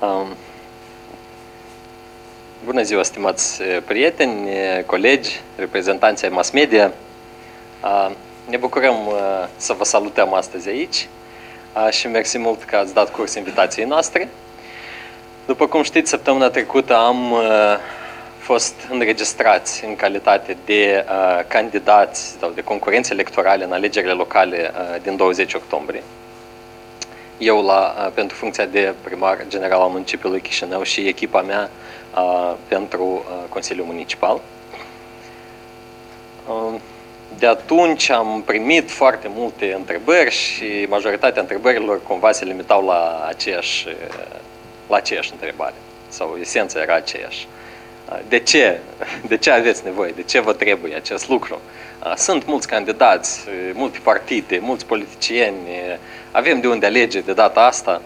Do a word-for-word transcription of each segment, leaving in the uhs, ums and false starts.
Um, bună ziua, stimați prieteni, colegi, reprezentanți ai mass media. Uh, ne bucurăm uh, să vă salutăm astăzi aici uh, și mersi mult că ați dat curs invitației noastre. După cum știți, săptămâna trecută am uh, fost înregistrați în calitate de uh, candidați sau de concurenți electorale în alegerile locale uh, din douăzeci octombrie. Eu la, pentru funcția de primar general al municipiului Chișinău și echipa mea uh, pentru uh, Consiliul Municipal. Uh, de atunci am primit foarte multe întrebări și majoritatea întrebărilor cumva se limitau la aceeași, la aceeași întrebare sau esența era aceeași. Uh, de ce? De ce aveți nevoie? De ce vă trebuie acest lucru? Sunt mulți candidați, multe partide, mulți politicieni, avem de unde alege de data asta.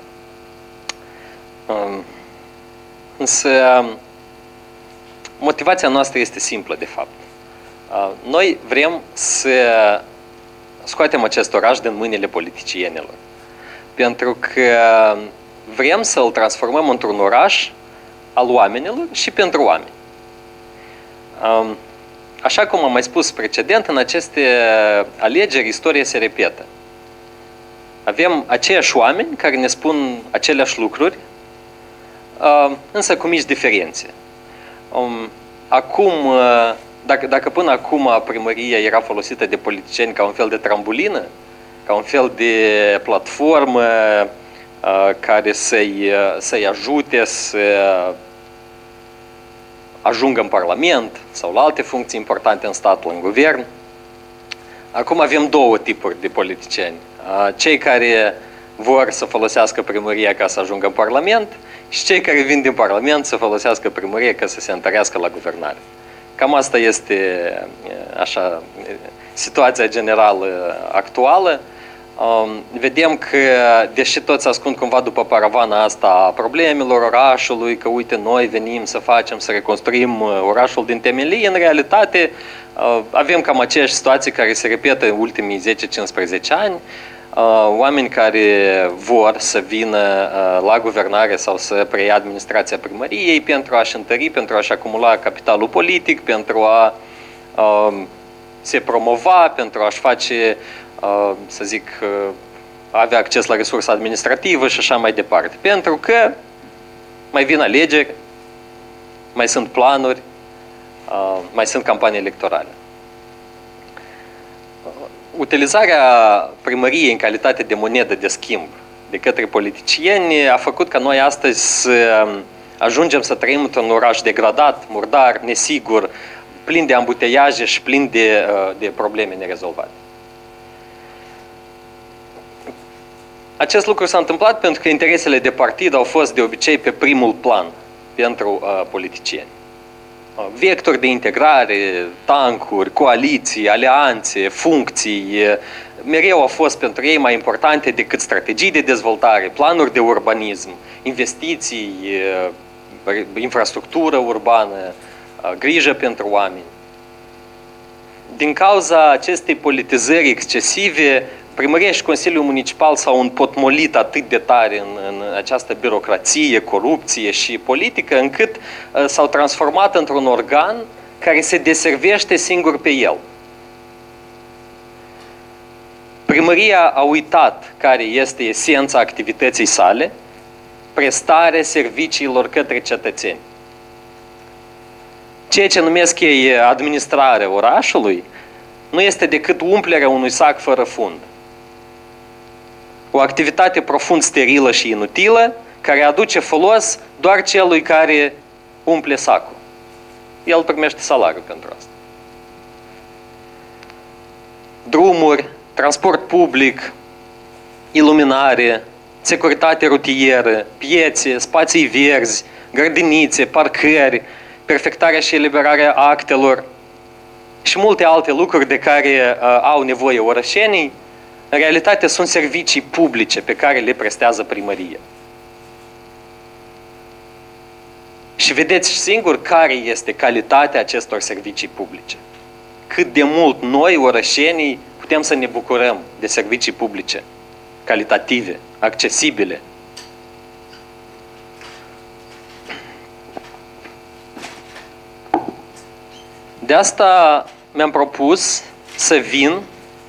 Însă motivația noastră este simplă, de fapt. Noi vrem să scoatem acest oraș din mâinile politicienilor. Pentru că vrem să îl transformăm într-un oraș al oamenilor și pentru oameni. Așa cum am mai spus precedent, în aceste alegeri istoria se repetă. Avem aceiași oameni care ne spun aceleași lucruri, însă cu mici diferențe. Acum, dacă, dacă până acum primăria era folosită de politicieni ca un fel de trambulină, ca un fel de platformă care să-i să-i ajute să ajungă în Parlament sau la alte funcții importante în statul, în guvern. Acum avem două tipuri de politicieni. Cei care vor să folosească primăria ca să ajungă în Parlament și cei care vin din Parlament să folosească primăria ca să se întărească la guvernare. Cam asta este așa, situația generală actuală. Vedem că, deși toți ascund cumva după paravana asta a problemelor orașului, că uite, noi venim să facem, să reconstruim orașul din temelii, în realitate avem cam aceeași situație care se repetă în ultimii zece cincisprezece ani. Oameni care vor să vină la guvernare sau să preia administrația primăriei pentru a-și întări, pentru a-și acumula capitalul politic, pentru a se promova, pentru a-și face, să zic, avea acces la resursa administrativă și așa mai departe. Pentru că mai vin alegeri, mai sunt planuri, mai sunt campanii electorale. Utilizarea primăriei în calitate de monedă de schimb de către politicieni a făcut ca noi astăzi să ajungem să trăim într-un oraș degradat, murdar, nesigur, plin de ambuteiaje și plin de, de probleme nerezolvate. Acest lucru s-a întâmplat pentru că interesele de partid au fost de obicei pe primul plan pentru uh, politicieni. Uh, vectori de integrare, tancuri, coaliții, alianțe, funcții, uh, mereu au fost pentru ei mai importante decât strategii de dezvoltare, planuri de urbanism, investiții, uh, infrastructură urbană, uh, grijă pentru oameni. Din cauza acestei politizări excesive, primăria și Consiliul Municipal s-au împotmolit atât de tare în, în această birocrație, corupție și politică, încât uh, s-au transformat într-un organ care se deservește singur pe el. Primăria a uitat care este esența activității sale, prestare serviciilor către cetățeni. Ceea ce numesc ei administrarea orașului nu este decât umplerea unui sac fără fund. O activitate profund sterilă și inutilă, care aduce folos doar celui care umple sacul. El primește salariu pentru asta. Drumuri, transport public, iluminare, securitate rutieră, piețe, spații verzi, grădinițe, parcări, perfectarea și eliberarea actelor și multe alte lucruri de care uh, au nevoie orășenii, în realitate sunt servicii publice pe care le prestează primăria. Și vedeți singur care este calitatea acestor servicii publice. Cât de mult noi, orășenii, putem să ne bucurăm de servicii publice, calitative, accesibile. De asta mi-am propus să vin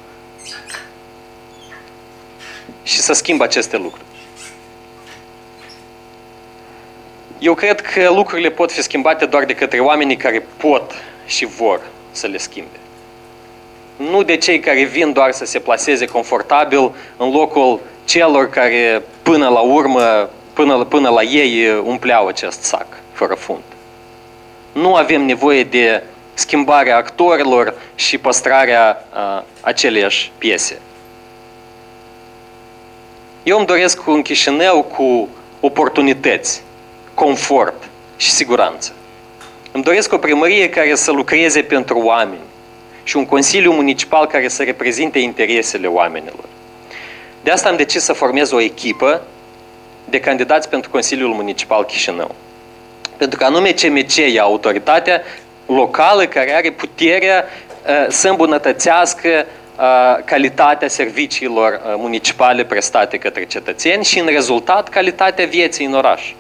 și să schimb aceste lucruri. Eu cred că lucrurile pot fi schimbate doar de către oamenii care pot și vor să le schimbe. Nu de cei care vin doar să se plaseze confortabil în locul celor care până la urmă, până, până la ei umpleau acest sac fără fund. Nu avem nevoie de schimbarea actorilor și păstrarea uh, aceleiași piese. Eu îmi doresc un Chișinău cu oportunități, confort și siguranță. Îmi doresc o primărie care să lucreze pentru oameni și un consiliu municipal care să reprezinte interesele oamenilor. De asta am decis să formez o echipă de candidați pentru Consiliul Municipal Chișinău. Pentru că anume C M C e autoritatea locală care are puterea uh, să îmbunătățească uh, calitatea serviciilor uh, municipale prestate către cetățeni și, în rezultat, calitatea vieții în oraș.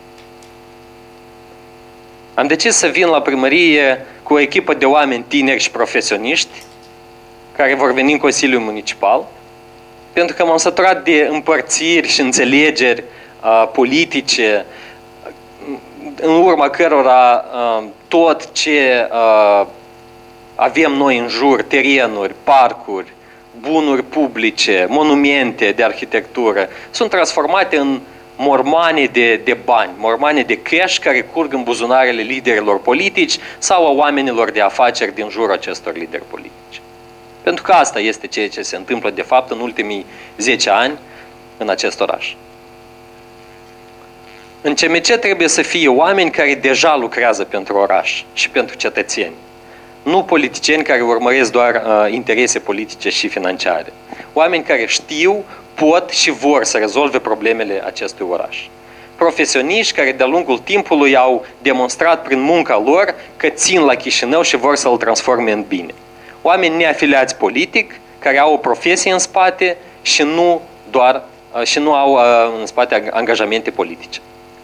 Am decis să vin la primărie cu o echipă de oameni tineri și profesioniști care vor veni în Consiliul Municipal, pentru că m-am săturat de împărțiri și înțelegeri uh, politice, în urma cărora uh, tot ce uh, avem noi în jur, terenuri, parcuri, bunuri publice, monumente de arhitectură, sunt transformate în mormane de, de bani, mormane de cash care curg în buzunarele liderilor politici sau a oamenilor de afaceri din jurul acestor lideri politici. Pentru că asta este ceea ce se întâmplă de fapt în ultimii zece ani în acest oraș. În C M C trebuie să fie oameni care deja lucrează pentru oraș și pentru cetățeni. Nu politicieni care urmăresc doar uh, interese politice și financiare. Oameni care știu, pot și vor să rezolve problemele acestui oraș. Profesioniști care de-a lungul timpului au demonstrat prin munca lor că țin la Chișinău și vor să-l transforme în bine. Oameni neafiliați politic, care au o profesie în spate și nu, doar, uh, și nu au uh, în spate angajamente politice.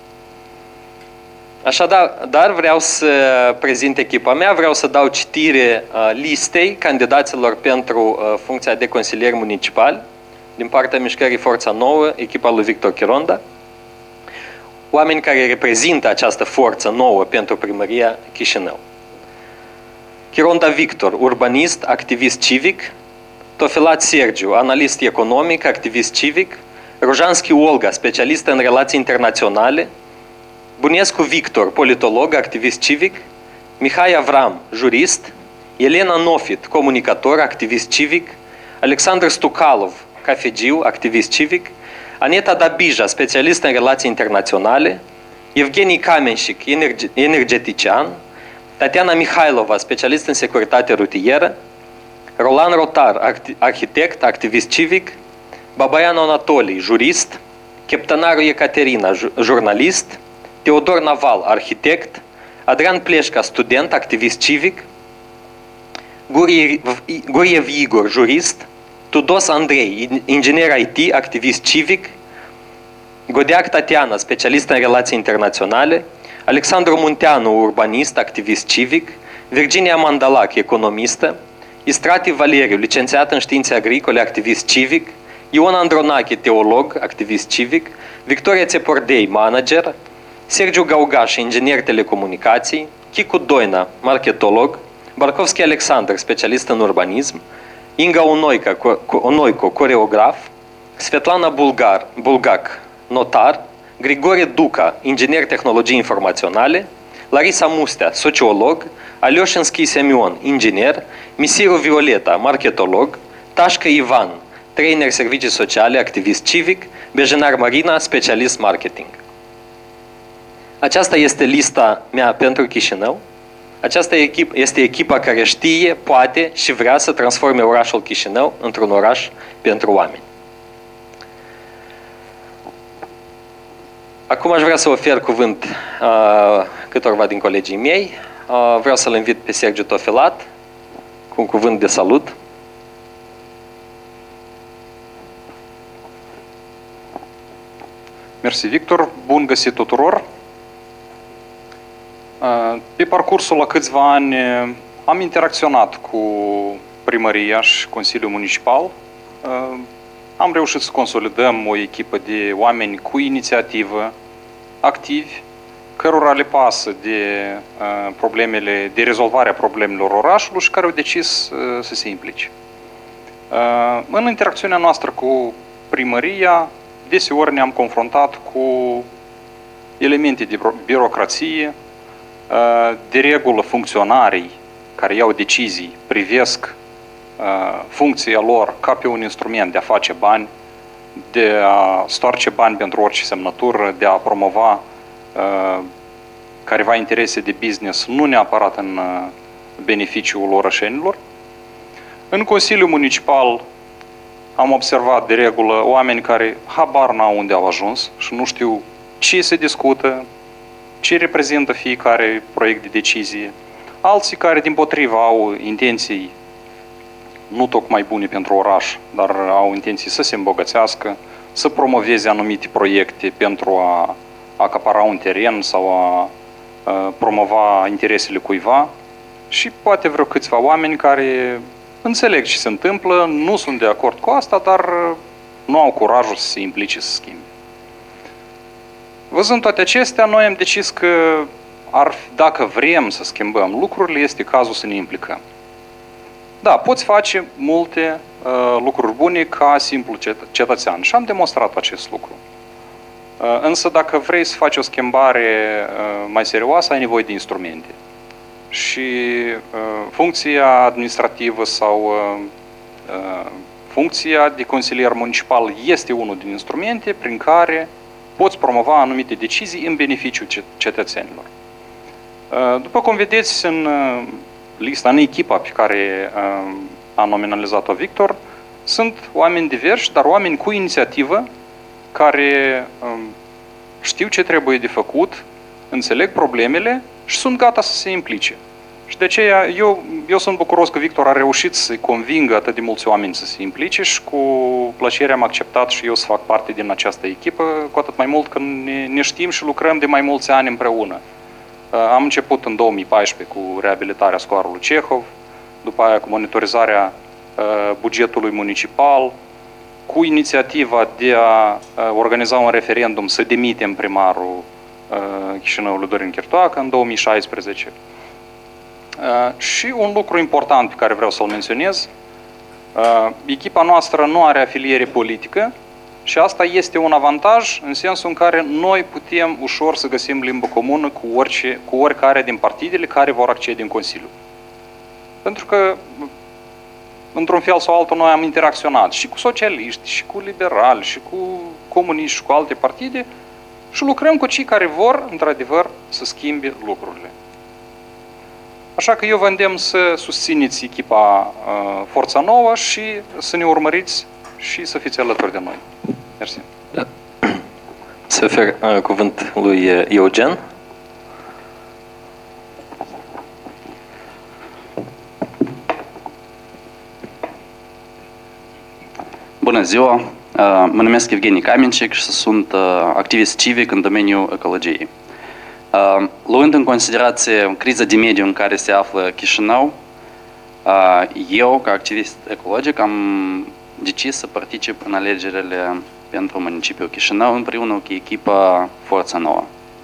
Așadar, dar vreau să prezint echipa mea, vreau să dau citire uh, listei candidaților pentru uh, funcția de consilier municipal din partea Mișcării Forța Nouă, echipa lui Victor Chironda, oameni care reprezintă această forță nouă pentru primăria Chișinău. Chironda Victor, urbanist, activist civic; Tofilat Sergiu, analist economic, activist civic; Rujanski Olga, specialist în relații internaționale; Bunescu Victor, politolog, activist civic; Mihai Avram, jurist; Elena Nofit, comunicator, activist civic; Alexandru Stukalov, cafegiu, activist civic; Aneta Dabija, specialist în relații internaționale; Evgeni Kamenșic, energe energetician; Tatiana Mihailova, specialist în securitate rutieră; Roland Rotar, arhitect, activist civic; Babayan Anatolii, jurist; Cheptănaru Ecaterina, jurnalist; Teodor Naval, arhitect; Adrian Pleșca, student, activist civic; Guriev Igor, jurist; Tudos Andrei, inginer I T, activist civic; Godeac Tatiana, specialist în relații internaționale; Alexandru Munteanu, urbanist, activist civic; Virginia Mandalac, economistă; Istrati Valeriu, licențiat în științe agricole, activist civic; Ion Andronache, teolog, activist civic; Victoria Țepordei, manager; Sergiu Gaugaș, inginer telecomunicații; Chicu Doina, marketolog; Barkovski Alexandru, specialist în urbanism; Inga Onoica, Onoico, coreograf; Svetlana Bulgar, Bulgac, notar; Grigore Duca, inginer tehnologii informaționale; Larisa Mustea, sociolog; Alioșinski Semion, inginer; Misiru Violeta, marketolog; Tașcă Ivan, trainer servicii sociale, activist civic; Bejenar Marina, specialist marketing. Aceasta este lista mea pentru Chișinău. Aceasta este echipa care știe, poate și vrea să transforme orașul Chișinău într-un oraș pentru oameni. Acum aș vrea să ofer cuvânt uh, câtorva din colegii mei. Uh, vreau să-l invit pe Sergiu Tofilat cu un cuvânt de salut. Mersi, Victor. Bun găsit tuturor! Pe parcursul la câțiva ani am interacționat cu primăria și Consiliul Municipal. Am reușit să consolidăm o echipă de oameni cu inițiativă, activi, cărora le pasă de problemele, de rezolvarea problemelor orașului și care au decis să se implice. În interacțiunea noastră cu primăria, deseori ne-am confruntat cu elemente de birocrație, de regulă funcționarii care iau decizii privesc funcția lor ca pe un instrument de a face bani, de a stoarce bani pentru orice semnătură, de a promova careva interese de business, nu neapărat în beneficiul orășenilor. În Consiliul Municipal am observat de regulă oameni care habar n-au unde au ajuns și nu știu ce se discută, ce reprezintă fiecare proiect de decizie. Alții care, dimpotrivă, au intenții nu tocmai bune pentru oraș, dar au intenții să se îmbogățească, să promoveze anumite proiecte pentru a acapara un teren sau a, a promova interesele cuiva și poate vreo câțiva oameni care înțeleg ce se întâmplă, nu sunt de acord cu asta, dar nu au curajul să se implice să schimbe. Văzând toate acestea, noi am decis că ar, dacă vrem să schimbăm lucrurile, este cazul să ne implicăm. Da, poți face multe uh, lucruri bune ca simplu cet- cetățean și am demonstrat acest lucru. Uh, însă dacă vrei să faci o schimbare uh, mai serioasă, ai nevoie de instrumente. Și uh, funcția administrativă sau uh, uh, funcția de consilier municipal este unul din instrumente prin care poți promova anumite decizii în beneficiul cetățenilor. Uh, după cum vedeți în uh, lista, în echipa pe care uh, a nominalizat-o Victor, sunt oameni diversi, dar oameni cu inițiativă, care uh, știu ce trebuie de făcut, înțeleg problemele și sunt gata să se implice. Și de aceea eu, eu sunt bucuros că Victor a reușit să-i convingă atât de mulți oameni să se implice și cu plăcere am acceptat și eu să fac parte din această echipă, cu atât mai mult că ne, ne știm și lucrăm de mai mulți ani împreună. Am început în două mii paisprezece cu reabilitarea scoarului Cehov, după aia cu monitorizarea bugetului municipal, cu inițiativa de a organiza un referendum să demitem primarul Chișinăului Dorin Chirtoacă în două mii șaisprezece. Și un lucru important pe care vreau să-l menționez, echipa noastră nu are afiliere politică și asta este un avantaj în sensul în care noi putem ușor să găsim limbă comună cu, orice, cu oricare din partidele care vor accede în Consiliu. Pentru că, într-un fel sau altul, noi am interacționat și cu socialiști, și cu liberali, și cu comuniști, și cu alte partide și lucrăm cu cei care vor, într-adevăr, să schimbe lucrurile. Așa că eu vă îndemn să susțineți echipa uh, Forța Nouă și să ne urmăriți și să fiți alături de noi. Mersi. Da. Să ofer uh, cuvânt lui Eugen. Bună ziua! Mă numesc Evgeni Kamencic și sunt activist civic în domeniul ecologiei. Luând în considerație criza de mediu în care se află Chișinău, eu, ca activist ecologic, am decis să particip în alegerile pentru municipiul Chișinău împreună cu echipa Forța Nouă.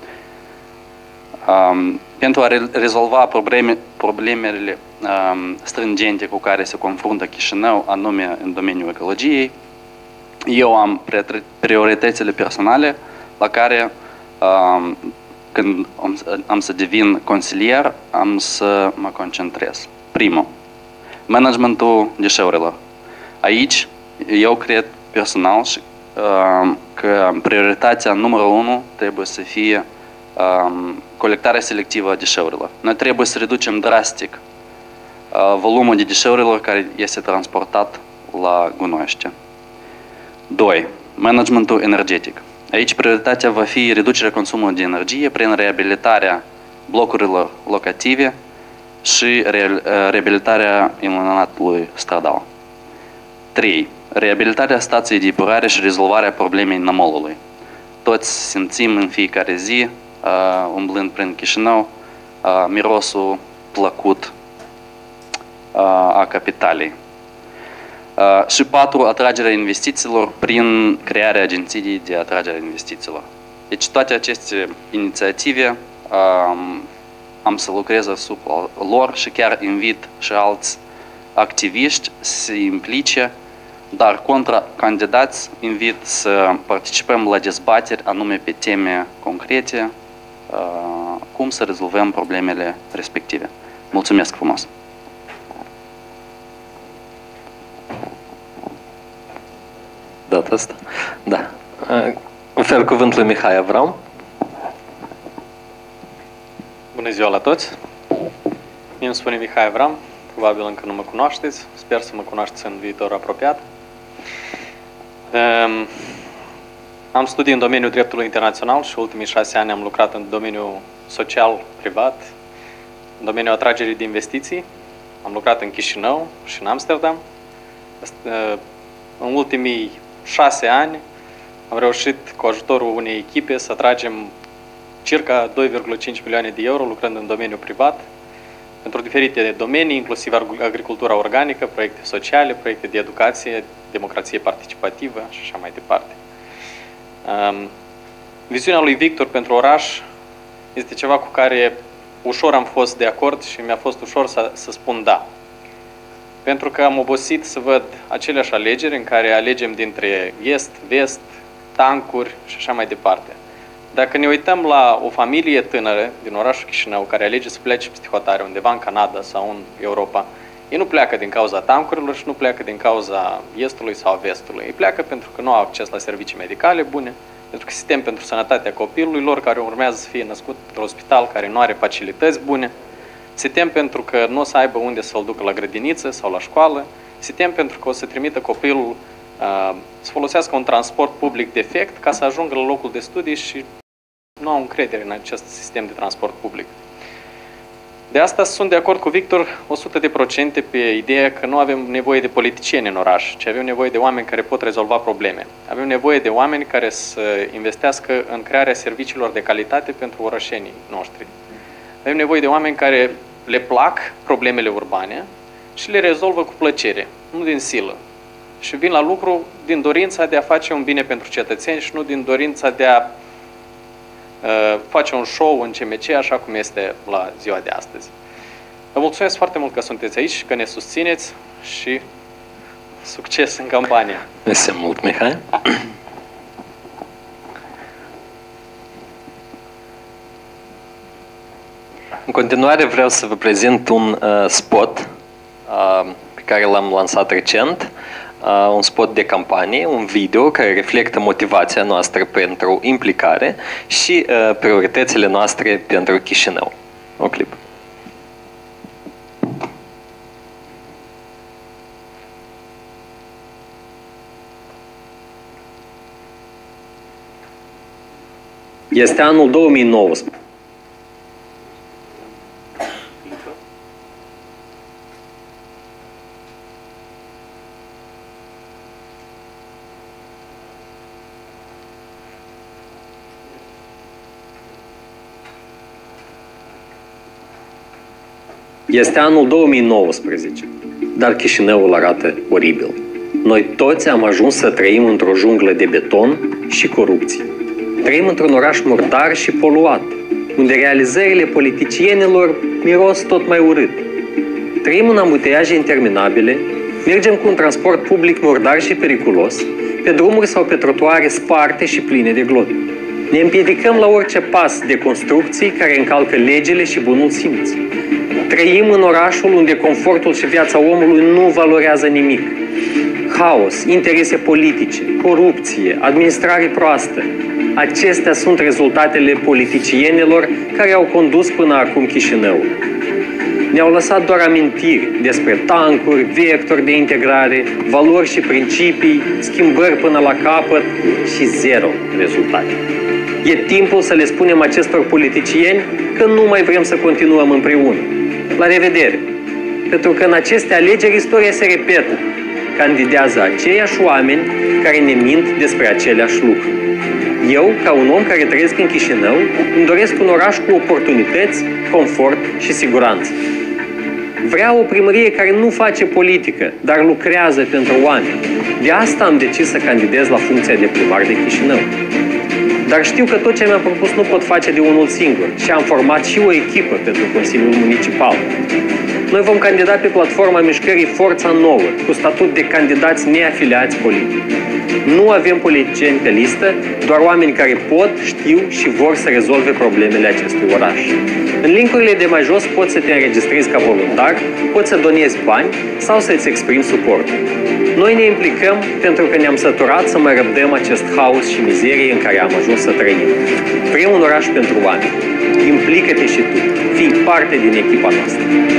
Pentru a rezolva probleme, problemele stringente cu care se confruntă Chișinău, anume în domeniul ecologiei, eu am prioritățile personale la care, când am să devin consilier, am să mă concentrez. Primul, managementul deșeurilor. Aici, eu cred personal că prioritatea numărul unu trebuie să fie colectarea selectivă a deșeurilor. Noi trebuie să reducem drastic volumul de deșeurilor care este transportat la gunoaște. doi. Managementul energetic. Aici prioritatea va fi reducerea consumului de energie prin reabilitarea blocurilor locative și reabilitarea iluminatului stradal. trei. Reabilitarea stației de epurare și rezolvarea problemei nămolului. Toți simțim în fiecare zi, umblând prin Chișinău, mirosul plăcut a capitalei. Și patru, atragerea investițiilor prin crearea agenției de atragere a investițiilor. Deci toate aceste inițiative am să lucrez asupra lor și chiar invit și alți activiști să se implice, dar contra candidați invit să participăm la dezbateri anume pe teme concrete, cum să rezolvăm problemele respective. Mulțumesc frumos! Data asta? Da. Ofer cuvântul lui Mihai Avram. Bună ziua la toți! Mie îmi spune Mihai Avram, probabil încă nu mă cunoașteți, sper să mă cunoașteți în viitor apropiat. Um, am studii în domeniul dreptului internațional și ultimii șase ani am lucrat în domeniul social, privat, în domeniul atragerii de investiții. Am lucrat în Chișinău și în Amsterdam. În ultimii șase ani am reușit cu ajutorul unei echipe să atragem circa doi virgulă cinci milioane de euro lucrând în domeniul privat pentru diferite domenii, inclusiv agricultura organică, proiecte sociale, proiecte de educație, democrație participativă și așa mai departe. Um, viziunea lui Victor pentru oraș este ceva cu care ușor am fost de acord și mi-a fost ușor să, să spun da. Pentru că am obosit să văd aceleași alegeri în care alegem dintre est, vest, tancuri și așa mai departe. Dacă ne uităm la o familie tânără din orașul Chișinău care alege să plece peste hotare undeva în Canada sau în Europa, ei nu pleacă din cauza tancurilor și nu pleacă din cauza estului sau vestului. Ei pleacă pentru că nu au acces la servicii medicale bune, pentru că sistem pentru sănătatea copilului lor care urmează să fie născut într-un spital care nu are facilități bune, se tem pentru că nu o să aibă unde să-l ducă la grădiniță sau la școală, se tem pentru că o să trimită copilul uh, să folosească un transport public defect ca să ajungă la locul de studii și nu au încredere în acest sistem de transport public. De asta sunt de acord cu Victor o sută la sută pe ideea că nu avem nevoie de politicieni în oraș, ci avem nevoie de oameni care pot rezolva probleme. Avem nevoie de oameni care să investească în crearea serviciilor de calitate pentru orășenii noștri. Avem nevoie de oameni care le plac problemele urbane și le rezolvă cu plăcere, nu din silă. Și vin la lucru din dorința de a face un bine pentru cetățeni și nu din dorința de a uh, face un show în C M C, așa cum este la ziua de astăzi. Vă mulțumesc foarte mult că sunteți aici și că ne susțineți și succes în campanie! Mersi mult, Mihai! În continuare vreau să vă prezint un uh, spot uh, pe care l-am lansat recent, uh, un spot de campanie, un video care reflectă motivația noastră pentru implicare și uh, prioritățile noastre pentru Chișinău. O clip. Este anul două mii nouăsprezece. Este anul două mii nouăsprezece, dar Chișinăul arată oribil. Noi toți am ajuns să trăim într-o junglă de beton și corupție. Trăim într-un oraș murdar și poluat, unde realizările politicienilor miros tot mai urât. Trăim în ambuteiaje interminabile, mergem cu un transport public murdar și periculos, pe drumuri sau pe trotuare sparte și pline de globi. Ne împiedicăm la orice pas de construcții care încalcă legile și bunul simț. Trăim în orașul unde confortul și viața omului nu valorează nimic. Haos, interese politice, corupție, administrare proastă. Acestea sunt rezultatele politicienilor care au condus până acum Chișinău. Ne-au lăsat doar amintiri despre tancuri, vectori de integrare, valori și principii, schimbări până la capăt și zero rezultate. E timpul să le spunem acestor politicieni că nu mai vrem să continuăm împreună. La revedere! Pentru că în aceste alegeri istoria se repetă. Candidează aceiași oameni care ne mint despre aceleași lucruri. Eu, ca un om care trăiesc în Chișinău, îmi doresc un oraș cu oportunități, confort și siguranță. Vreau o primărie care nu face politică, dar lucrează pentru oameni. De asta am decis să candidez la funcția de primar de Chișinău. Dar știu că tot ce mi-am propus nu pot face de unul singur și am format și o echipă pentru Consiliul Municipal. Noi vom candida pe platforma mișcării Forța Nouă, cu statut de candidați neafiliați politic. Nu avem politicieni pe listă, doar oameni care pot, știu și vor să rezolve problemele acestui oraș. În linkurile de mai jos poți să te înregistrezi ca voluntar, poți să donezi bani sau să-ți exprimi suportul. Noi ne implicăm pentru că ne-am săturat să mai răbdăm acest haos și mizerie în care am ajuns să trăim. Vrem un oraș pentru oameni. Implică-te și tu. Fii parte din echipa noastră.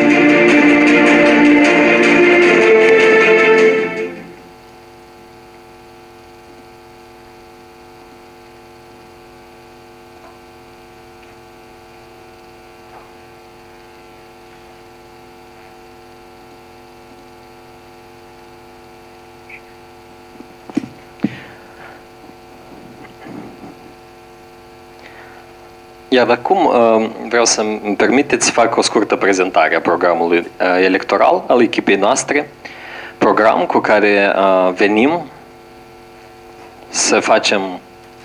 Iar acum vreau să-mi permiteți să fac o scurtă prezentare a programului electoral al echipei noastre, program cu care venim să facem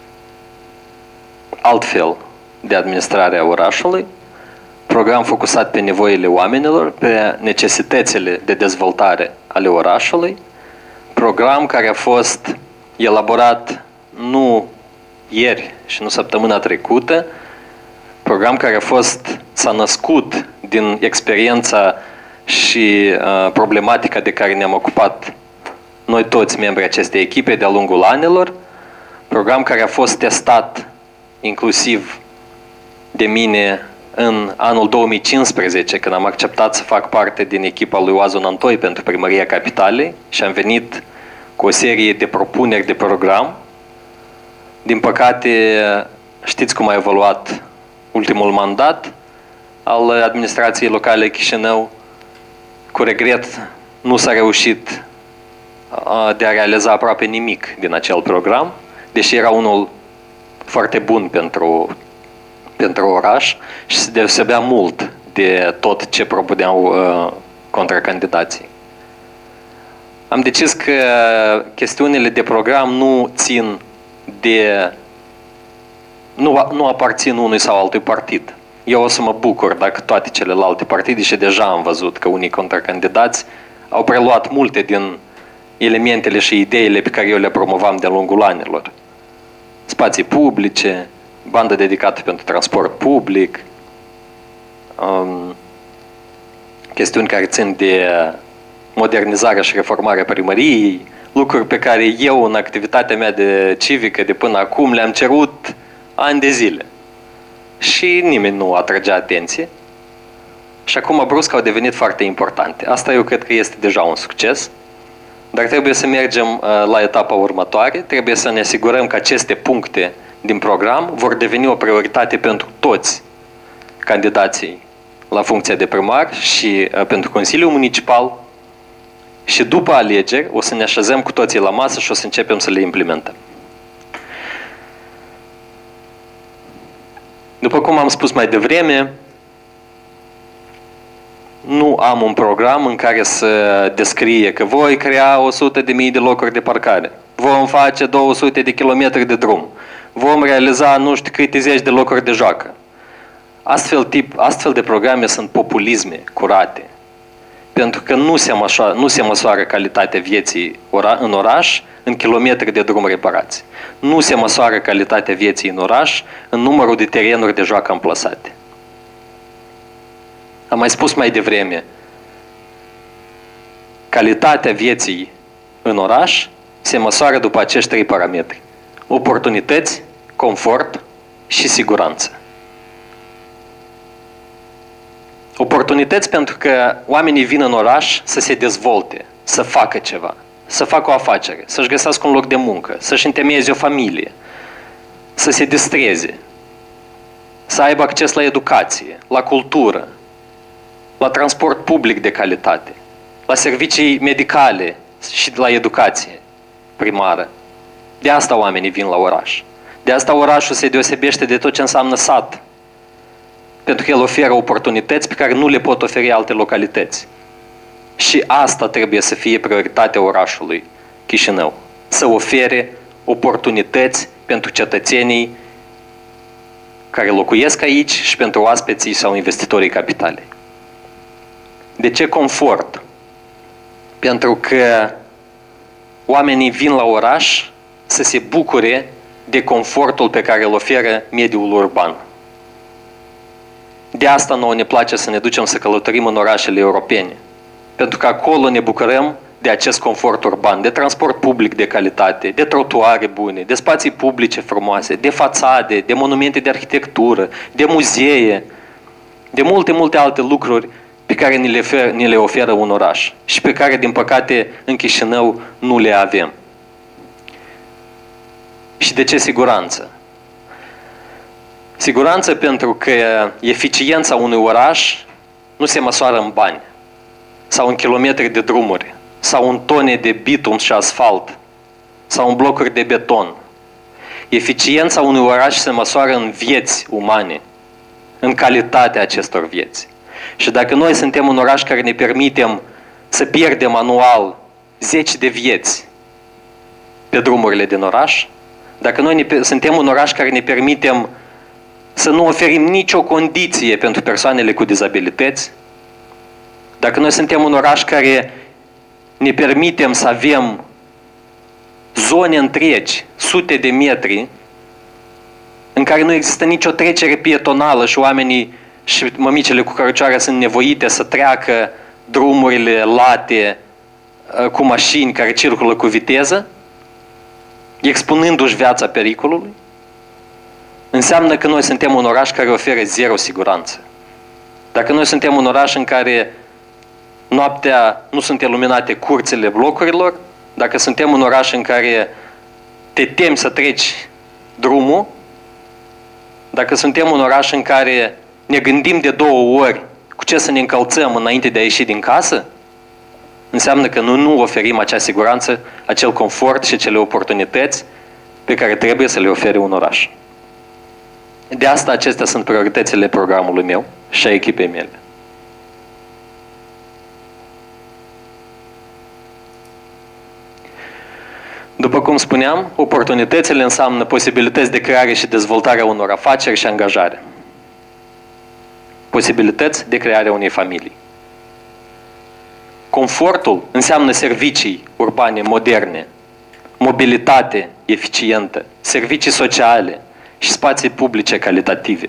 altfel de administrarea orașului, program focusat pe nevoile oamenilor, pe necesitățile de dezvoltare ale orașului, program care a fost elaborat nu ieri și nu săptămâna trecută, program care a fost, s-a născut din experiența și uh, problematica de care ne-am ocupat noi toți membrii acestei echipe de-a lungul anilor, program care a fost testat inclusiv de mine în anul două mii cincisprezece, când am acceptat să fac parte din echipa lui Oazon Antoi pentru Primăria Capitalei și am venit cu o serie de propuneri de program. Din păcate, știți cum a evoluat ultimul mandat al administrației locale Chișinău. Cu regret, nu s-a reușit de a realiza aproape nimic din acel program, deși era unul foarte bun pentru, pentru oraș și se deosebea mult de tot ce propuneau uh, contracandidații. Am decis că chestiunile de program nu țin de Nu, nu aparțin unui sau altui partid. Eu o să mă bucur dacă toate celelalte partide, și deja am văzut că unii contracandidați au preluat multe din elementele și ideile pe care eu le promovam de-a lungul anilor. Spații publice, bandă dedicată pentru transport public, um, chestiuni care țin de modernizarea și reformarea primăriei, lucruri pe care eu în activitatea mea de civică de până acum le-am cerut ani de zile. Și nimeni nu atragea atenție. Și acum brusc au devenit foarte importante. Asta eu cred că este deja un succes. Dar trebuie să mergem la etapa următoare. Trebuie să ne asigurăm că aceste puncte din program vor deveni o prioritate pentru toți candidații la funcția de primar și pentru Consiliul Municipal. Și după alegeri o să ne așezăm cu toții la masă și o să începem să le implementăm. După cum am spus mai devreme, nu am un program în care să descrie că voi crea o sută de mii de locuri de parcare, vom face două sute de kilometri de drum, vom realiza nu știu câte zeci de locuri de joacă. Astfel, tip, astfel de programe sunt populisme curate, pentru că nu se măsoară, nu se măsoară calitatea vieții ora, în oraș în kilometri de drum reparați. Nu se măsoară calitatea vieții în oraș în numărul de terenuri de joacă amplasate. Am mai spus mai devreme, calitatea vieții în oraș se măsoară după acești trei parametri: oportunități, confort și siguranță. Oportunități pentru că oamenii vin în oraș să se dezvolte, să facă ceva, să facă o afacere, să-și găsească un loc de muncă, să-și întemeieze o familie, să se distreze, să aibă acces la educație, la cultură, la transport public de calitate, la servicii medicale și la educație primară. De asta oamenii vin la oraș. De asta orașul se deosebește de tot ce înseamnă sat. pentru că el oferă oportunități pe care nu le pot oferi alte localități. Și asta trebuie să fie prioritatea orașului Chișinău. Să ofere oportunități pentru cetățenii care locuiesc aici și pentru oaspeții sau investitorii capitale. De ce confort? Pentru că oamenii vin la oraș să se bucure de confortul pe care îl oferă mediul urban. De asta nouă ne place să ne ducem să călătorim în orașele europene. Pentru că acolo ne bucurăm de acest confort urban, de transport public de calitate, de trotuare bune, de spații publice frumoase, de fațade, de monumente de arhitectură, de muzee, de multe, multe alte lucruri pe care ni le, oferă, ni le oferă un oraș și pe care, din păcate, în Chișinău nu le avem. Și de ce siguranță? Siguranță pentru că eficiența unui oraș nu se măsoară în bani, sau în kilometri de drumuri, sau în tone de bitum și asfalt, sau în blocuri de beton. Eficiența unui oraș se măsoară în vieți umane, în calitatea acestor vieți. Și dacă noi suntem un oraș care ne permitem să pierdem anual zeci de vieți pe drumurile din oraș, dacă noi ne, suntem un oraș care ne permitem să nu oferim nicio condiție pentru persoanele cu dizabilități, dacă noi suntem un oraș care ne permitem să avem zone întregi, sute de metri, în care nu există nicio trecere pietonală și oamenii și mămicile cu cărucioare sunt nevoite să treacă drumurile late cu mașini care circulă cu viteză, expunându-și viața pericolului, înseamnă că noi suntem un oraș care oferă zero siguranță. Dacă noi suntem un oraș în care noaptea nu sunt iluminate curțile blocurilor, dacă suntem un oraș în care te temi să treci drumul, dacă suntem un oraș în care ne gândim de două ori cu ce să ne încălțăm înainte de a ieși din casă, înseamnă că noi nu oferim acea siguranță, acel confort și acele oportunități pe care trebuie să le ofere un oraș. De asta acestea sunt prioritățile programului meu și a echipei mele. După cum spuneam, oportunitățile înseamnă posibilități de creare și dezvoltare a unor afaceri și angajare. Posibilități de creare a unei familii. Confortul înseamnă servicii urbane moderne, mobilitate eficientă, servicii sociale și spații publice calitative.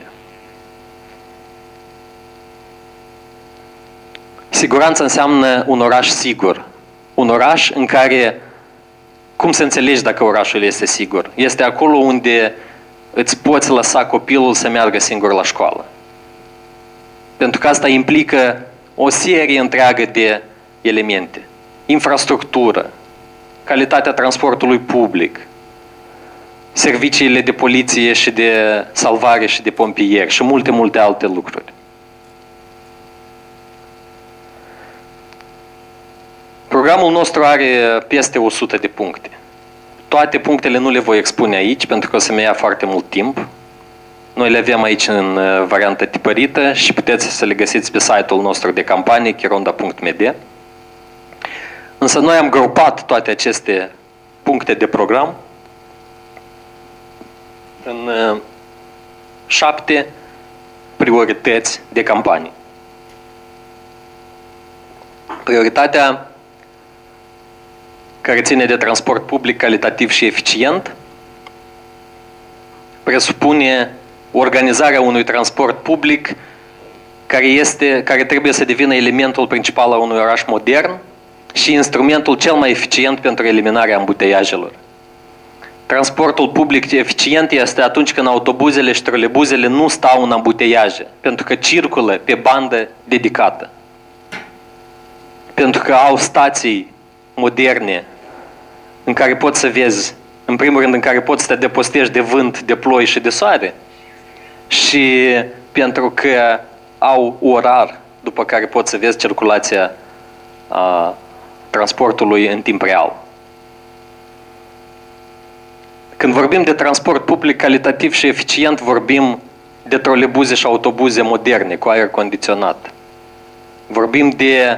Siguranța înseamnă un oraș sigur, un oraș în care, cum să înțelegi dacă orașul este sigur? Este acolo unde îți poți lăsa copilul să meargă singur la școală. Pentru că asta implică o serie întreagă de elemente. Infrastructură, calitatea transportului public, serviciile de poliție și de salvare și de pompieri și multe, multe alte lucruri. Programul nostru are peste o sută de puncte. Toate punctele nu le voi expune aici, pentru că o să-mi ia foarte mult timp. Noi le avem aici în variantă tipărită și puteți să le găsiți pe site-ul nostru de campanie, chironda punct m d. Însă noi am grupat toate aceste puncte de program în șapte priorități de campanie. Prioritatea care ține de transport public calitativ și eficient presupune organizarea unui transport public care, este, care trebuie să devină elementul principal al unui oraș modern și instrumentul cel mai eficient pentru eliminarea ambuteiajelor. Transportul public eficient este atunci când autobuzele și trolebuzele nu stau în ambuteiaje, pentru că circulă pe bandă dedicată. Pentru că au stații moderne în care poți să vezi, în primul rând, în care poți să te depostești de vânt, de ploi și de soare, și pentru că au orar după care poți să vezi circulația a, transportului în timp real. Când vorbim de transport public calitativ și eficient, vorbim de trolebuze și autobuze moderne cu aer condiționat. Vorbim de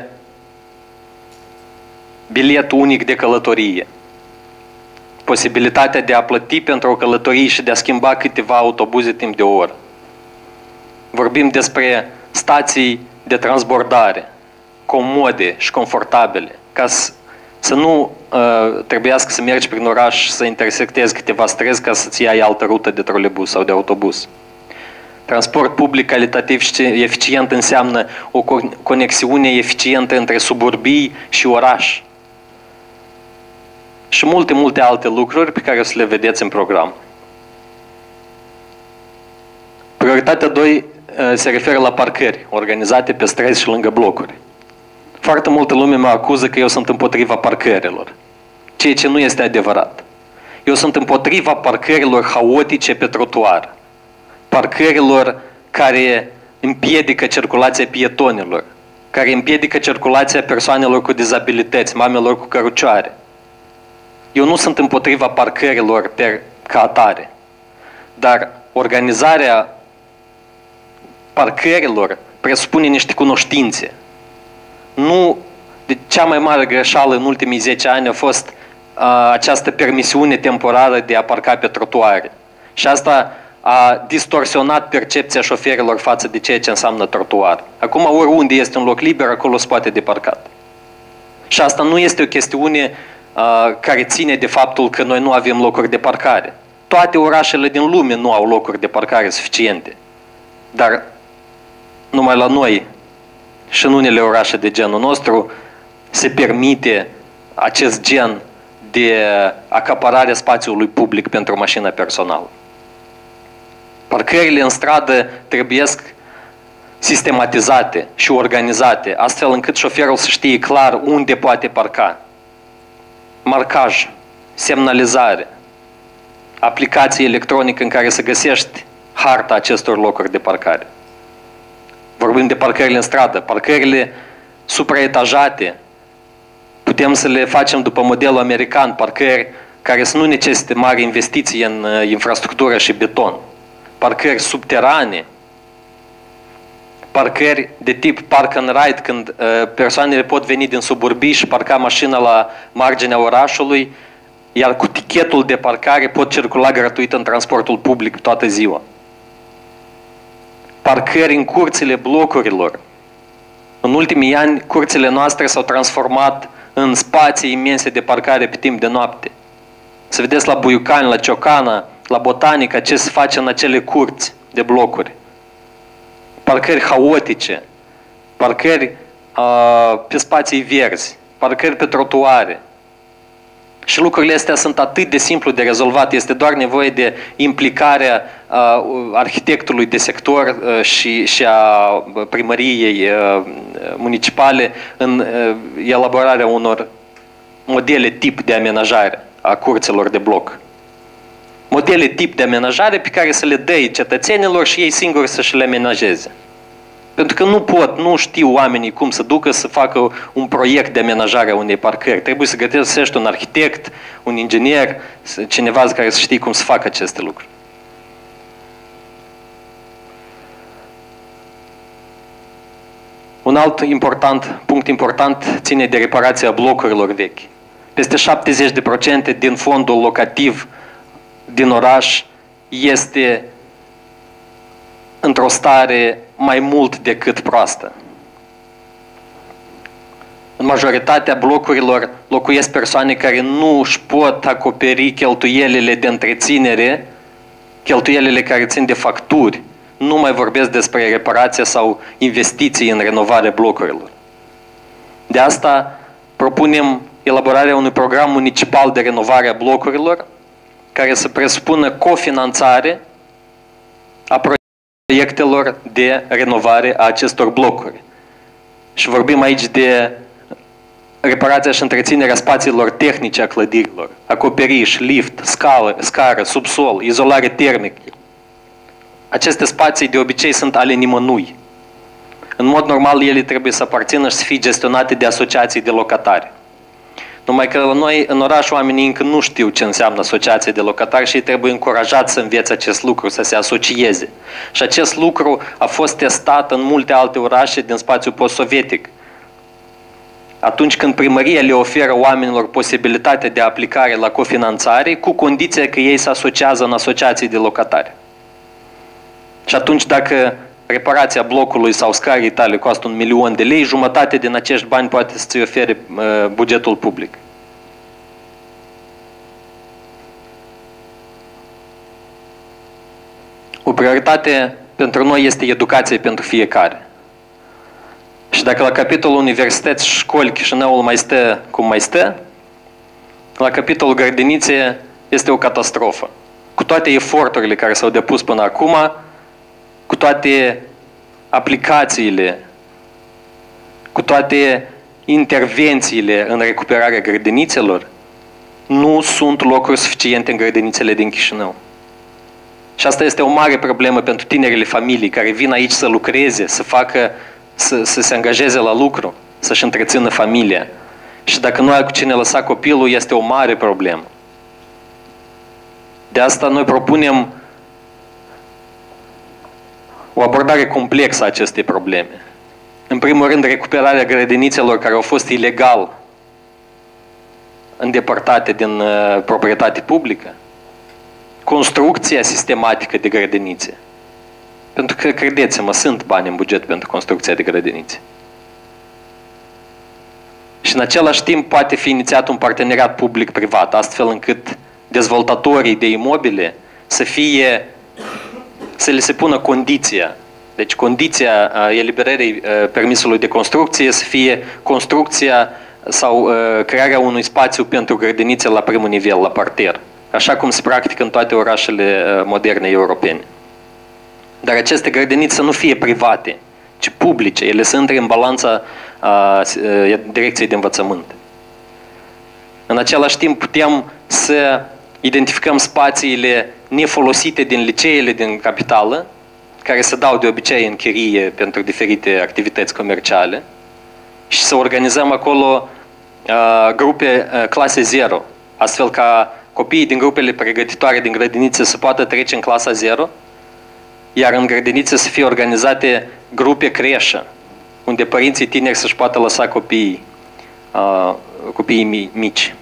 bilet unic de călătorie. Posibilitatea de a plăti pentru o călătorie și de a schimba câteva autobuze timp de o oră. Vorbim despre stații de transbordare, comode și confortabile, ca să, să nu uh, trebuiască să mergi prin oraș să intersectezi câteva străzi ca să-ți iei altă rută de trolebus sau de autobuz. Transport public calitativ și eficient înseamnă o conexiune eficientă între suburbii și oraș. Și multe, multe alte lucruri pe care o să le vedeți în program. Prioritatea doi se referă la parcări organizate pe străzi și lângă blocuri. Foarte multă lume mă acuză că eu sunt împotriva parcărilor, ceea ce nu este adevărat. Eu sunt împotriva parcărilor haotice pe trotuar, parcărilor care împiedică circulația pietonilor, care împiedică circulația persoanelor cu dizabilități, mamelor cu cărucioare. Eu nu sunt împotriva parcărilor per ca atare, dar organizarea parcărilor presupune niște cunoștințe. Nu, de cea mai mare greșeală în ultimii zece ani a fost a, această permisiune temporară de a parca pe trotuare. Și asta a distorsionat percepția șoferilor față de ceea ce înseamnă trotuar. Acum, oriunde este un loc liber, acolo se poate de parcat. Și asta nu este o chestiune a, care ține de faptul că noi nu avem locuri de parcare. Toate orașele din lume nu au locuri de parcare suficiente. Dar numai la noi și în unele orașe de genul nostru se permite acest gen de acaparare spațiului public pentru mașina personală. Parcările în stradă trebuie sistematizate și organizate, astfel încât șoferul să știe clar unde poate parca. Marcaj, semnalizare, aplicație electronică în care să găsești harta acestor locuri de parcare. Vorbim de parcările în stradă, parcările supraetajate. Putem să le facem după modelul american, parcări care să nu necesite mari investiții în infrastructură și beton. Parcări subterane, parcări de tip park and ride, când persoanele pot veni din suburbii și parca mașina la marginea orașului, iar cu tichetul de parcare pot circula gratuit în transportul public toată ziua. Parcări în curțile blocurilor. În ultimii ani, curțile noastre s-au transformat în spații imense de parcare pe timp de noapte. Să vedeți la Buiucani, la Ciocana, la Botanica, ce se face în acele curți de blocuri. Parcări haotice, parcări uh, pe spații verzi, parcări pe trotuare. Și lucrurile astea sunt atât de simplu de rezolvat. Este doar nevoie de implicarea uh, arhitectului de sector uh, și, și a primăriei uh, municipale în uh, elaborarea unor modele tip de amenajare a curților de bloc. Modele tip de amenajare pe care să le dai cetățenilor și ei singuri să și le amenajeze. Pentru că nu pot, nu știu oamenii cum să ducă să facă un proiect de amenajare a unei parcări. Trebuie să găsești un arhitect, un inginer, cineva care să știe cum să facă aceste lucruri. Un alt important, punct important ține de reparația blocurilor vechi. Peste șaptezeci la sută din fondul locativ din oraș este într-o stare mai mult decât proastă. În majoritatea blocurilor locuiesc persoane care nu își pot acoperi cheltuielile de întreținere, cheltuielile care țin de facturi. Nu mai vorbesc despre reparație sau investiții în renovarea blocurilor. De asta propunem elaborarea unui program municipal de renovare a blocurilor care să presupună cofinanțare a proiectelor de renovare a acestor blocuri. Și vorbim aici de reparația și întreținerea spațiilor tehnice a clădirilor, acoperiș, lift, scală, scară, subsol, izolare termică. Aceste spații de obicei sunt ale nimănui. În mod normal ele trebuie să aparțină și să fie gestionate de asociații de locatari. Numai că la noi, în oraș, oamenii încă nu știu ce înseamnă asociație de locatari și ei trebuie încurajați să învețe acest lucru, să se asocieze. Și acest lucru a fost testat în multe alte orașe din spațiul post-sovietic. Atunci când primăria le oferă oamenilor posibilitatea de aplicare la cofinanțare, cu condiția că ei se asociază în asociații de locatari. Și atunci dacă reparația blocului sau scarii tale costă un milion de lei, jumătate din acești bani poate să-ți ofere uh, bugetul public. O prioritate pentru noi este educația pentru fiecare. Și dacă la capitolul universități și școli Chișinăul mai stă cum mai stă, la capitolul grădinițe este o catastrofă. Cu toate eforturile care s-au depus până acum, cu toate aplicațiile, cu toate intervențiile în recuperarea grădinițelor, nu sunt locuri suficiente în grădinițele din Chișinău. Și asta este o mare problemă pentru tinerile familii care vin aici să lucreze, să facă, să, să se angajeze la lucru, să-și întrețină familia. Și dacă nu ai cu cine lăsa copilul, este o mare problemă. De asta noi propunem o abordare complexă a acestei probleme. În primul rând, recuperarea grădinițelor care au fost ilegal îndepărtate din uh, proprietate publică, construcția sistematică de grădinițe. Pentru că, credeți-mă, sunt bani în buget pentru construcția de grădinițe. Și în același timp poate fi inițiat un parteneriat public-privat, astfel încât dezvoltatorii de imobile să fie, să le se pună condiția. Deci condiția eliberării permisului de construcție să fie construcția sau crearea unui spațiu pentru grădinițe la primul nivel, la parter. Așa cum se practică în toate orașele moderne europene. Dar aceste grădinițe să nu fie private, ci publice. Ele să intre în balanța a, direcției de învățământ. În același timp putem să identificăm spațiile nefolosite din liceele din capitală, care se dau de obicei în chirie pentru diferite activități comerciale, și să organizăm acolo a, grupe a, clase zero, astfel ca copiii din grupele pregătitoare din grădinițe să poată trece în clasa zero, iar în grădinițe să fie organizate grupe creșă, unde părinții tineri să-și poată lăsa copiii, uh, copiii mici.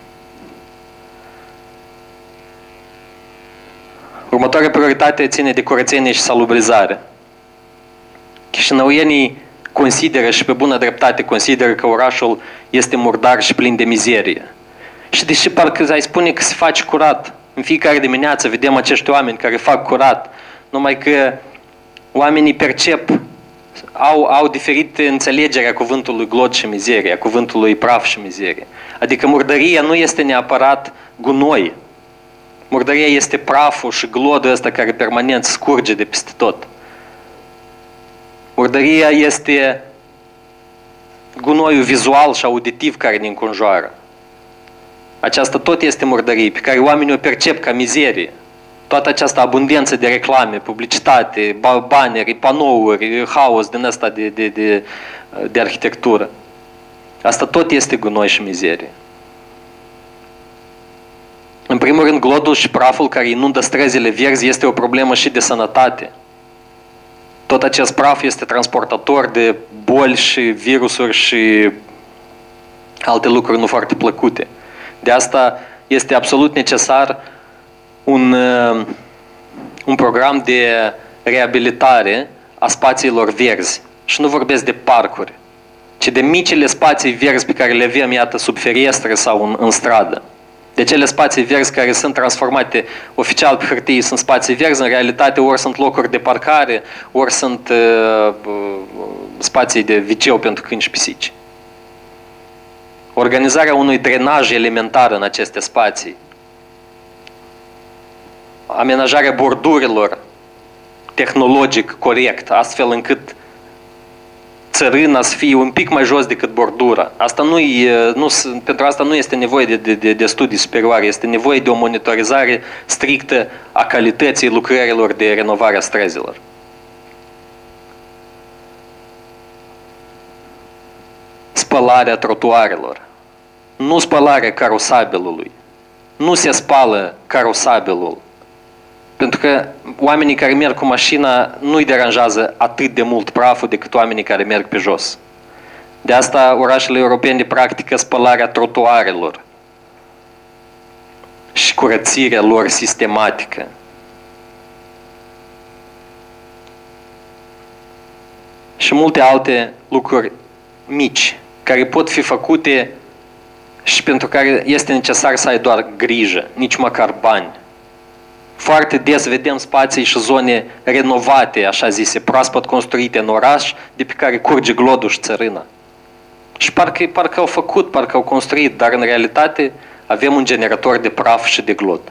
Următoarea prioritate ține de curățenie și salubrizare. Chișinăuienii consideră, și pe bună dreptate consideră, că orașul este murdar și plin de mizerie. Și deși parcă ai spune că se face curat, în fiecare dimineață vedem acești oameni care fac curat, numai că oamenii percep, au, au diferite înțelegeri a cuvântului glod și mizerie, a cuvântului praf și mizerie. Adică murdăria nu este neapărat gunoi. Murdăria este praful și glodul ăsta care permanent scurge de peste tot. Murdăria este gunoiul vizual și auditiv care ne înconjoară. Aceasta tot este murdărie, pe care oamenii o percep ca mizerie. Toată această abundență de reclame, publicitate, banneri, panouri, haos din ăsta de, de, de, de arhitectură. Asta tot este gunoi și mizerie. În primul rând, glodul și praful care inundă străzile verzi este o problemă și de sănătate. Tot acest praf este transportator de boli și virusuri și alte lucruri nu foarte plăcute. De asta este absolut necesar un, un program de reabilitare a spațiilor verzi. Și nu vorbesc de parcuri, ci de micile spații verzi pe care le avem, iată, sub ferestre sau în, în stradă. De cele spații verzi care sunt transformate oficial pe hârtie sunt spații verzi, în realitate ori sunt locuri de parcare, ori sunt uh, spații de viceu pentru câini și pisici. Organizarea unui drenaj elementar în aceste spații, amenajarea bordurilor tehnologic corect, astfel încât țărâna să fie un pic mai jos decât bordura. Asta nu, nu, pentru asta nu este nevoie de, de, de studii superioare, este nevoie de o monitorizare strictă a calității lucrărilor de renovare a străzilor. Spălarea trotuarelor. nu spălarea carosabilului. Nu se spală carosabilul. Pentru că oamenii care merg cu mașina nu-i deranjează atât de mult praful decât oamenii care merg pe jos. De asta orașele europene practică spălarea trotuarelor și curățirea lor sistematică. Și multe alte lucruri mici care pot fi făcute și pentru care este necesar să ai doar grijă, nici măcar bani. Foarte des vedem spații și zone renovate, așa zise, proaspăt construite în oraș, de pe care curge glodul și țărâna. Și parcă, parcă au făcut, parcă au construit, dar în realitate avem un generator de praf și de glod.